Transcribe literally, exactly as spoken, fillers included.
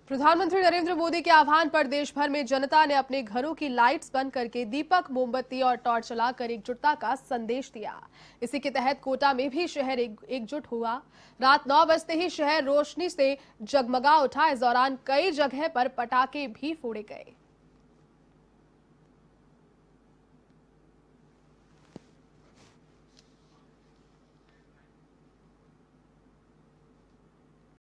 प्रधानमंत्री नरेंद्र मोदी के आह्वान पर देश भर में जनता ने अपने घरों की लाइट्स बंद करके दीपक, मोमबत्ती और टॉर्च जलाकर एकजुटता का संदेश दिया। इसी के तहत कोटा में भी शहर एक, एकजुट हुआ। रात नौ बजते ही शहर रोशनी से जगमगा उठा। इस दौरान कई जगह पर पटाखे भी फोड़े गए।